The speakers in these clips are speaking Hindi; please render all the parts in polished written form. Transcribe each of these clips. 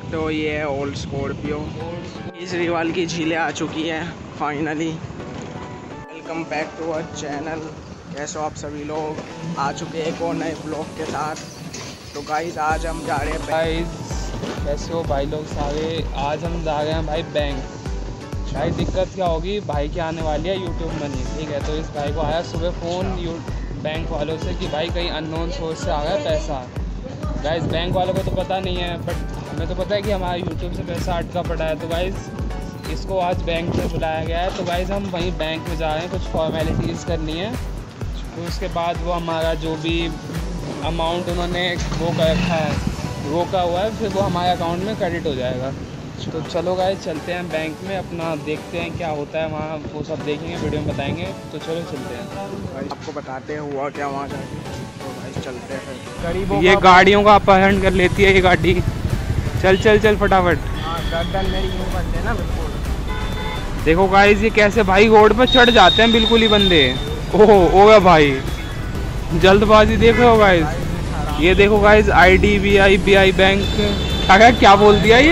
सकते हो ये है ओल्ड स्कॉर्पियो। केजरीवाल की झीलें आ चुकी है finally. Welcome back to our channel. कैसे हो आप सभी लोग? आ चुके हैं एक और नए ब्लॉग के साथ। तो गाइस आज हम जा रहे हैं गाइस कैसे हो भाई लोग सारे? आज हम जा रहे हैं भाई बैंक। भाई दिक्कत क्या होगी, भाई की आने वाली है यूट्यूब मनी, ठीक है। तो इस भाई को आया सुबह फ़ोन बैंक वालों से कि भाई कहीं अननोन सोर्स से आ गया पैसा। गाइस बैंक वालों को तो पता नहीं है, बट हमें तो पता है कि हमारा यूट्यूब से पैसा अटका पड़ा है। तो गाइस इसको आज बैंक में बुलाया गया है। तो गाइस हम वहीं बैंक में जा रहे हैं, कुछ फॉर्मेलिटीज़ करनी है। तो उसके बाद वो हमारा जो भी अमाउंट उन्होंने वो कर रखा है, रोका हुआ है, फिर वो हमारे अकाउंट में क्रेडिट हो जाएगा। तो चलो गाइस चलते हैं बैंक में, अपना देखते हैं क्या होता है वहाँ, वो सब देखेंगे, वीडियो में बताएंगे। तो चलो चलते हैं, आपको बताते हैं हुआ क्या वहाँ जाके। तो भाई चलते हैं फिर। गरीबों ये गाड़ियों का अपहरण कर लेती है ये गाड़ी। चल चल चल फटाफट। हाँ गर्दन मेरी यूँ करते हैं ना बिल्कुल। देखो गाइस ये कैसे भाई रोड पर चढ़ जाते हैं बिल्कुल ही बंदे। ओह भाई जल्दबाजी देख रहे हो गाइस। ये देखो गाइस IDBI बैंक क्या बोल दिया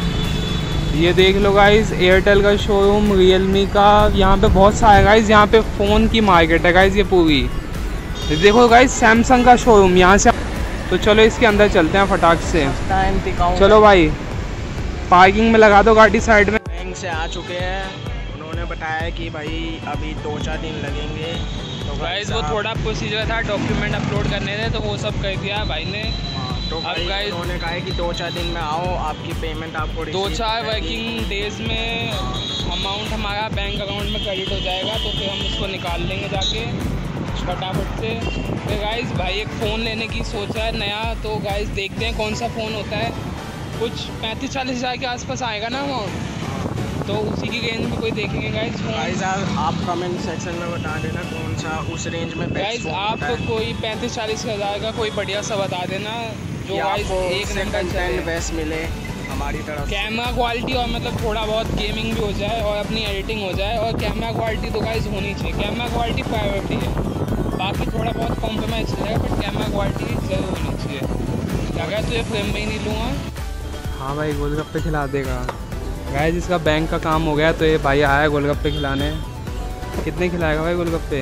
ये देख लो गाइस। एयरटेल का शोरूम, रियलमी का, यहाँ पे बहुत सारे गाइस, यहाँ पे फ़ोन की मार्केट है गाइस ये पूरी। देखो गाइस सैमसंग का शोरूम यहाँ से। तो चलो इसके अंदर चलते हैं फटाक से। चलो भाई पार्किंग में लगा दो गाड़ी साइड में। बैंक से आ चुके हैं, उन्होंने बताया कि भाई अभी 2-4 दिन लगेंगे। तो गाइस वो थोड़ा प्रोसीजर था, डॉक्यूमेंट अपलोड करने थे, तो वो सब कर दिया भाई ने। तो गाइस उन्होंने कहा है कि 2-4 दिन में आओ, आपकी पेमेंट आपको 2-4 वर्किंग डेज में अमाउंट हमारा बैंक अकाउंट में क्रेडिट हो जाएगा। तो फिर हम उसको निकाल लेंगे जाके फटाफट से। फिर गाइस भाई एक फ़ोन लेने की सोचा है नया। तो गाइस देखते हैं कौन सा फ़ोन होता है। कुछ 35-40 हज़ार के आसपास आएगा ना अमाउंट, तो उसी की रेंज में कोई देखेंगे गाइस। गाइस आप कमेंट सेक्शन में बता देना कौन सा उस रेंज में गाइस आप कोई 35-40 हज़ार का कोई बढ़िया सा बता देना जो गाइस एक नंबर चले, बेस्ट मिले हमारी तरफ। कैमरा क्वालिटी और मतलब थोड़ा बहुत गेमिंग भी हो जाए और अपनी एडिटिंग हो जाए। और कैमरा क्वालिटी तो गाइस होनी चाहिए, कैमरा क्वालिटी प्रायोरिटी है। बाकी थोड़ा बहुत कॉम्प्रोमाइज़ चलेगा, बट कैमरा क्वालिटी जरूर होनी चाहिए। अगर तुझे फ्रेम में ही नहीं लूँगा। हाँ भाई गोलगप्पे खिला देगा गाइस। इसका बैंक का काम हो गया, तो ये भाई आया गोलगप्पे खिलाने। कितने खिलाएगा भाई गोलगप्पे?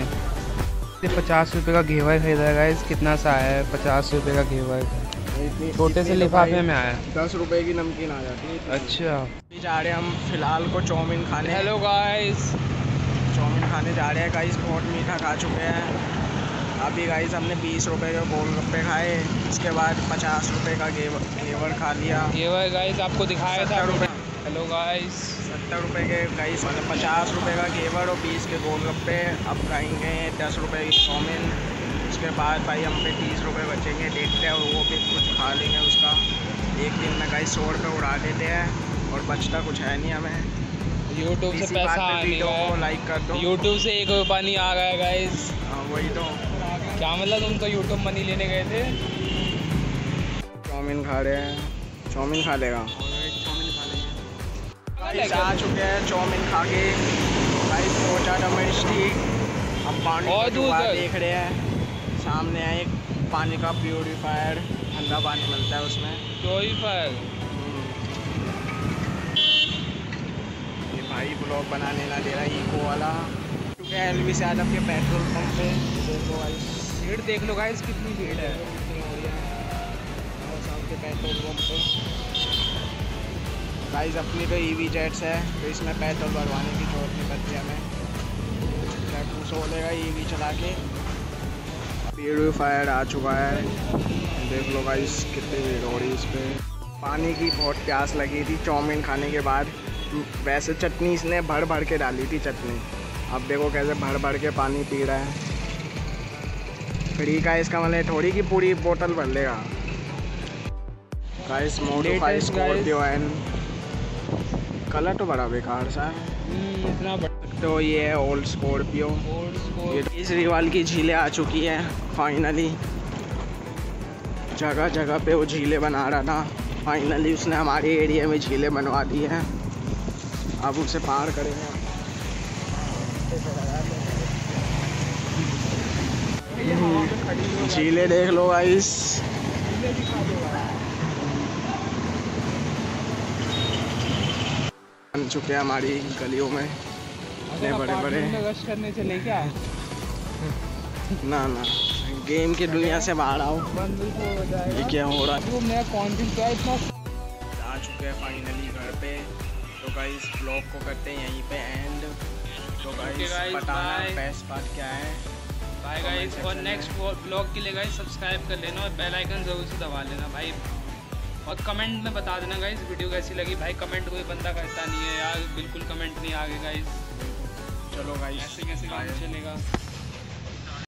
50 रुपये का घेवर खरीदा है गाइस। कितना सा आया है? 50 रुपये का घेवर, छोटे से लिफाफे में आया। 10 रुपये की नमकीन आ जाती है। अच्छा जा रहे हैं हम फिलहाल को चाउमीन खाने। हेलो गाइस चाउमीन खाने जा रहे हैं गाइस। बहुत मीठा खा चुके हैं अभी गाइस। हमने 20 रुपये के गोलगप्पे खाए, उसके बाद 50 रुपये का घेवर खा लिया। घेवर गाइस आपको दिखाया था। हेलो गाइस 70 रुपये के गाइस, मतलब 50 रुपये का घेवर और 20 के गोलगप्पे। अब खाएंगे 10 रुपये की चाउमीन। उसके बाद भाई हम पे 30 रुपये बचेंगे, देखते हैं वो भी कुछ खा लेंगे उसका। एक दिन में गाइस 100 रुपये उड़ा देते हैं और बचता कुछ है नहीं हमें। यूट्यूब से पैसा आने का, लाइक कर दो। यूट्यूब से 1 रुपया नहीं आ गया गाइस। हाँ वही तो क्या मतलब, तुम तो यूट्यूब मनी लेने गए थे। चाउमीन खा रहे हैं, चाउमीन खा लेगा। आ चुके हैं चाउमीन खा के भाई, पहुँचा डोमेस्टिक। अब पानी और देख रहे हैं सामने है एक पानी का प्यूरीफायर, ठंडा पानी मिलता है उसमें। प्यूरीफायर ये भाई ब्लॉग बनाने ना दे रहा है इको वाला। क्योंकि LV से आज आपके पेट्रोल पंप पे देखो गाइस, भीड़ देख लो गाइस कितनी भीड़ है आपके पेट्रोल पंप पे। गाइस अपनी तो EV जेट्स है, तो इसमें पेट्रोल भरवाने की जरूरत नहीं पड़ती हमें। पेट्रोल से बोलेगा EV चला के। प्यूरीफायर आ चुका है, देख लो गाइस कितनी भीड़ हो रही है इस पर। पानी की बहुत प्यास लगी थी चाउमीन खाने के बाद। वैसे चटनी इसने भर भर के डाली थी चटनी, अब देखो कैसे भर भर के पानी पी रहा है। फ्री का इसका मतलब थोड़ी की पूरी बोतल भर लेगा। Guys modified Scorpio and colour तो बड़ा बेकार सा है इतना। तो ये है ओल्ड स्कॉर्पियो। ये केजरीवाल की झीलें आ चुकी हैं फाइनली। जगह जगह पे वो झीलें बना रहा था, फाइनली उसने हमारे एरिया में झीलें बनवा दी हैं। अब उसे पार करेंगे। झीलें देख लो गाइस। बन चुके हैं हमारी गलियों में, इतने बड़े बड़े। रश करने चले क्या? ना ना, गेम की दुनिया से बाहर आओ। ये क्या हो रहा है? नया कॉन्टेंट क्या इतना। आ चुके हैं फाइनली घर पे। तो गाइस ब्लॉग को करते हैं यहीं पे एंड। तो गाइस बताना बेस्ट पार्ट क्या है। बाय गाइस, और नेक्स्ट ब्लॉग के लिए गाइस सब्सक्राइब कर लेना और बेल आइकन ज़रूर से दबा लेना भाई। और कमेंट में बता देना गाइस वीडियो कैसी लगी। भाई कमेंट कोई बंदा करता नहीं है यार, बिल्कुल कमेंट नहीं आगे गाइस। चलो गाइस, ऐसे कैसे काम चलेगा।